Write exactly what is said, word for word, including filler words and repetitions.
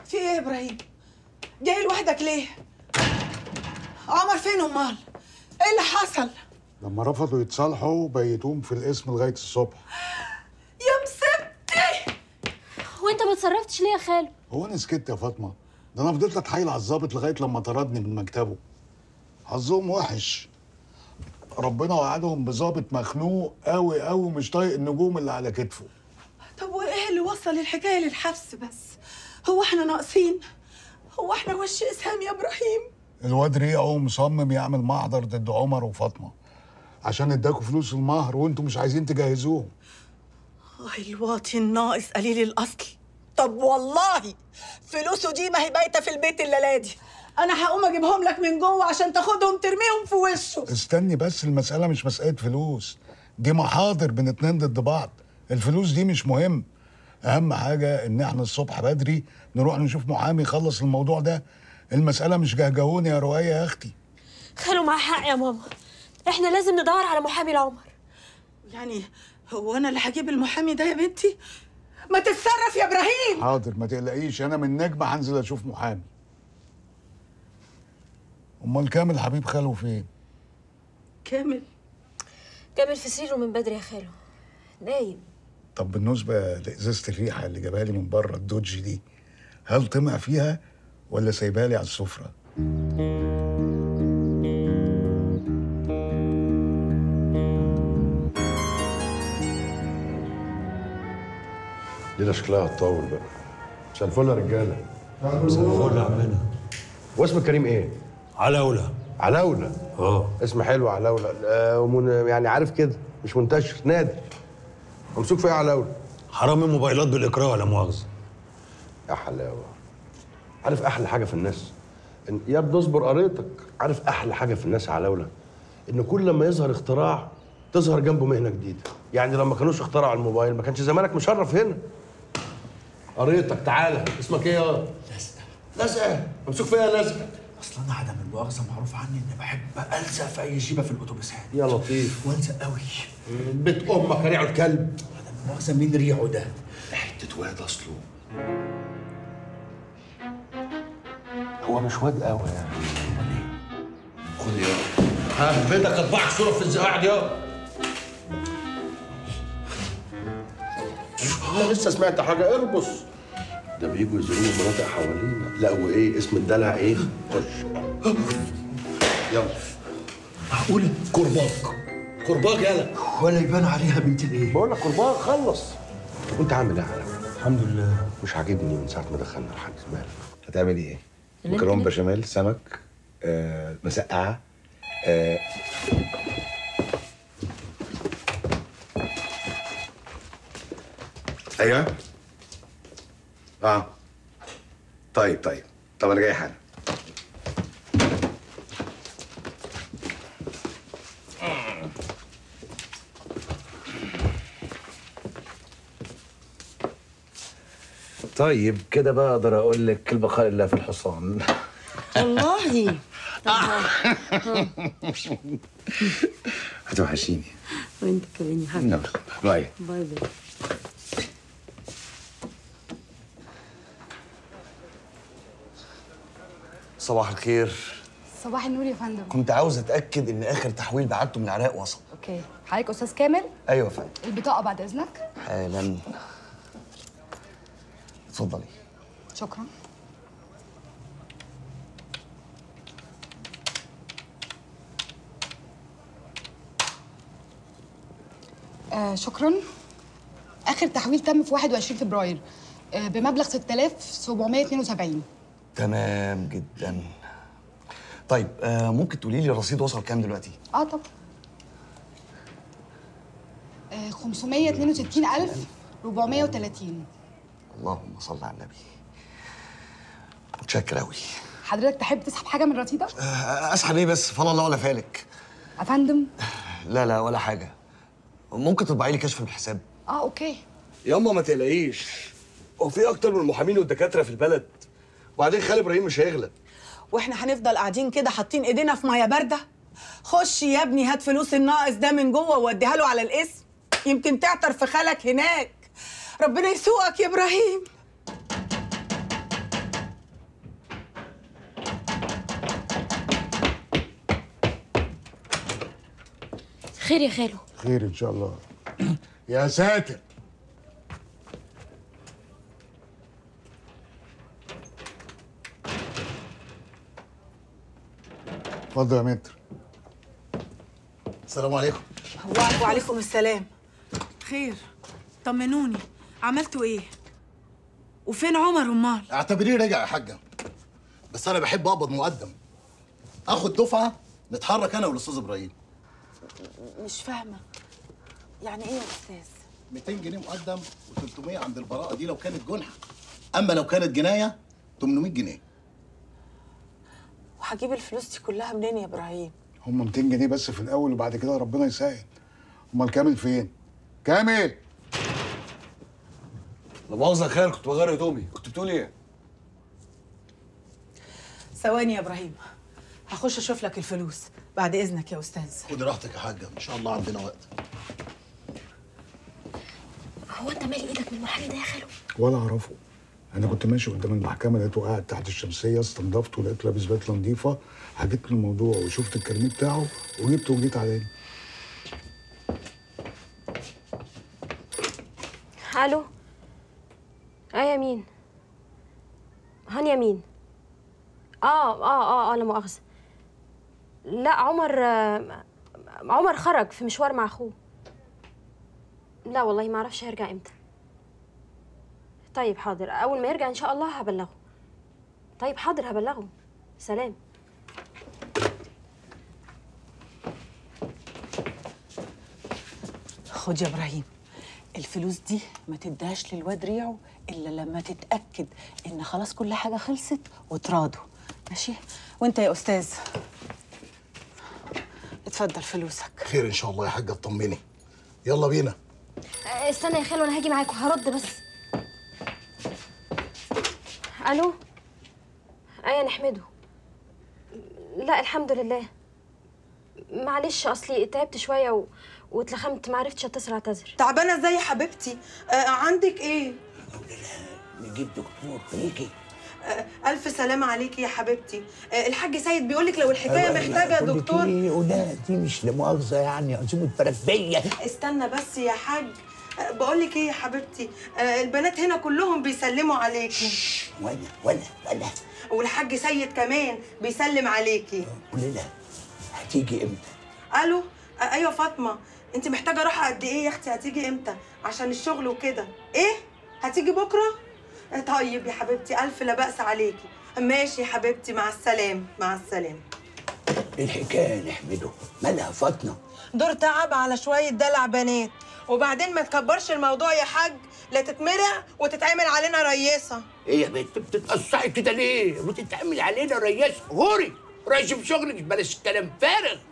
في ايه يا ابراهيم؟ جاي لوحدك ليه؟ عمر فين امال؟ ايه اللي حصل؟ لما رفضوا يتصالحوا بيتوهم في القسم لغايه الصبح. يا مسبتي! هو انت ما اتصرفتش ليه يا خالو؟ هو انا سكت يا فاطمه؟ ده انا فضلت اتحايل على الظابط لغايه لما طردني من مكتبه. حظهم وحش، ربنا وعدهم بظابط مخنوق قوي قوي ومش طايق النجوم اللي على كتفه. طب وايه اللي وصل الحكايه للحبس بس؟ هو احنا ناقصين؟ هو احنا وش اسهام يا ابراهيم؟ الواد ريعه مصمم يعمل محضر ضد عمر وفاطمه عشان اداكوا فلوس المهر وانتوا مش عايزين تجهزوه. اه الواطي الناقص قليل الاصل. طب والله فلوسه دي ما هي بايته في البيت الليله دي. انا هقوم اجيبهم لك من جوه عشان تاخدهم ترميهم في وشه. استني بس، المساله مش مساله فلوس، دي محاضر بين اتنين ضد بعض. الفلوس دي مش مهم، اهم حاجه ان احنا الصبح بدري نروح نشوف محامي يخلص الموضوع ده. المساله مش جهجهوني يا رؤية يا اختي. خالو معاه حق يا ماما، احنا لازم ندور على محامي لعمر. يعني هو انا اللي هجيب المحامي ده يا بنتي؟ ما تتصرف يا ابراهيم. حاضر ما تقلقيش، انا من نجمه هنزل اشوف محامي. امال كامل حبيب خاله فين؟ كامل كامل في سريره من بدري يا خالو، نايم. طب بالنسبه لازازه الريحه اللي جابها لي من بره الدوج دي، هل طمع فيها ولا سايبها لي على السفره؟ ليلة شكلها هتطول بقى. مساء الفل يا رجاله. مساء الفل يا عمنا. واسمك كريم ايه؟ علاولة. علاولة؟ اه اسم حلو علاولة. آه ومن يعني عارف كده مش منتشر، نادر. ممسوك في ايه علاولة؟ حرامي موبايلات بالاكراه ولا مؤاخذة. يا حلاوة. عارف احلى حاجة في الناس؟ إن يا ابني اصبر قريتك، عارف احلى حاجة في الناس يا علاولة؟ ان كل لما يظهر اختراع تظهر جنبه مهنة جديدة. يعني لما كانوش اخترعوا الموبايل ما كانش زمانك مشرف هنا. قريتك تعالى، اسمك ايه يا؟ لزقة. لزقة؟ ممسوك فيها يا لزقة؟ اصل انا عدم المؤاخذه معروف عني اني بحب الزق في اي جيبه في الاتوبيسات. يا لطيف. والزق قوي. بيت امك ريع الكلب. عدم المؤاخذه مين ريعه ده؟ حته واد اصله. هو مش واد قوي يعني. خد يا ها بيتك اطبعك صوره في الزقاع دي. انا لسه سمعت حاجه، اربص. ده بيجوا يزوروا مناطق حوالينا. لا وايه اسم الدلع ايه؟ خش يلا. معقوله؟ كرباج. كرباج يالا. ولا يبان عليها بنت الايه؟ بقول لك كرباج خلص. وانت عامل ايه يا علاء؟ الحمد لله. مش عاجبني من ساعه ما دخلنا الحاج، مالك؟ هتعملي ايه؟ مكرونه بشاميل، سمك، آه، مسقعه، آه. ايوه. اه طيب طيب طب انا جاي حالا. طيب كده بقى اقدر اقول لك البقاء الا في الحصان. والله هتوحشيني. وانت كمان يا حبيبي. يلا باي. باي باي. صباح الخير. صباح النور يا فندم. كنت عاوز اتاكد ان اخر تحويل بعته من العراق وصل. اوكي، حضرتك استاذ كامل؟ ايوه يا فندم. البطاقه بعد اذنك. حالا. اتفضلي. شكرا. آه شكرا. اخر تحويل تم في واحد وعشرين فبراير آه بمبلغ ستة آلاف وسبعمية اتنين وسبعين. تمام جدا. طيب آه ممكن تقولي لي الرصيد وصل كام دلوقتي؟ اه طبعا. آه خمسمية اتنين وستين ألف وأربعمية وتلاتين. اللهم صل على النبي. متشكر قوي. حضرتك تحب تسحب حاجه من رصيدك؟ آه اسحب ايه بس؟ فلا الله ولا فالك. يا فندم. لا لا ولا حاجه. ممكن تطبعي لي كشف من الحساب؟ اه اوكي. ياما ما تقلقيش، هو في اكتر من المحامين والدكاتره في البلد، وبعدين خالد ابراهيم مش هيغلب. واحنا هنفضل قاعدين كده حاطين ايدينا في ميه بارده؟ خش يا ابني هات فلوس الناقص ده من جوه ووديها له على الاسم، يمكن تعتر في خالك هناك. ربنا يسوقك يا ابراهيم. خير يا خالو. خير ان شاء الله. يا ساتر. اتفضل يا متر. السلام عليكم. وعليكم السلام. خير، طمنوني، عملتوا ايه؟ وفين عمر امال؟ اعتبريه رجع يا حاجه، بس انا بحب اقبض مقدم. اخد دفعه نتحرك انا والاستاذ ابراهيم. مش فاهمه يعني ايه يا استاذ؟ مئتين جنيه مقدم و300 عند البراءه دي لو كانت جنحه، اما لو كانت جنايه ثمانمائة جنيه. وهجيب الفلوس دي كلها منين يا ابراهيم؟ هم مئتين جنيه بس في الاول وبعد كده ربنا يسهل. امال كامل فين؟ كامل. لا مؤاخذة يا خال، كنت بغير هدومي. كنت بتقول ايه؟ ثواني يا ابراهيم، هخش اشوف لك الفلوس بعد اذنك يا استاذ. خدي راحتك يا حاجه، ان شاء الله عندنا وقت. هو انت مالي ايدك من المحامي ده يا خالو؟ ولا اعرفه. انا كنت ماشي قدام المحكمه لقيته قاعد تحت الشمسيه، استنضفته لقيته لابس بدله نظيفه، حكيت له الموضوع وشفت الكارنيه بتاعه وجبته وجيت عليه. الو. ايه مين؟ هانيا مين؟ اه اه اه اه لا مؤاخذة. لا عمر آه عمر خرج في مشوار مع اخوه. لا والله ما اعرفش هيرجع امتى. طيب حاضر، اول ما يرجع ان شاء الله هبلغه. طيب حاضر هبلغه. سلام. خد يا ابراهيم، الفلوس دي ما تديهاش للواد ريعو الا لما تتاكد ان خلاص كل حاجه خلصت وتراضوا، ماشي؟ وانت يا استاذ اتفضل فلوسك. خير ان شاء الله يا حاجه، اطمني. يلا بينا. استنى يا خالو، انا هاجي معاكم، هرد بس. الو. ايه نحمده. لا الحمد لله. معلش اصلي تعبت شويه و... واتلخمت، ما عرفتش اتصل اعتذر. تعبانه ازاي يا حبيبتي؟ آه عندك ايه؟ نجيب دكتور ليكي. آه الف سلامه عليكي يا حبيبتي. آه الحاج سيد بيقول لك لو الحكايه محتاجه دكتور. ايه وده دي مش لمؤاخذه يعني عزومه بلديه. استنى بس يا حاج. آه بقول لك ايه يا حبيبتي، آه البنات هنا كلهم بيسلموا عليكي. وانا وانا وانا والحاج سيد كمان بيسلم عليكي. قولي لها هتيجي امتى؟ الو. آه ايوه فاطمه، انت محتاجه راحه قد ايه يا اختي؟ هتيجي امتى عشان الشغل وكده؟ ايه هتيجي بكره؟ آه طيب يا حبيبتي، الف لا باس عليكي. ماشي يا حبيبتي، مع السلامه مع السلامه. ايه الحكايه نحمده؟ مالها فاطمه؟ دور تعب على شويه دلع بنات، وبعدين ما تكبرش الموضوع يا حاج، لا تتمرع وتتعمل علينا رياسه. ايه يا بنت بتتقصعي كده ليه؟ وتتعمل علينا رياسه؟ غوري ريش في شغلك، بلاش الكلام فارغ.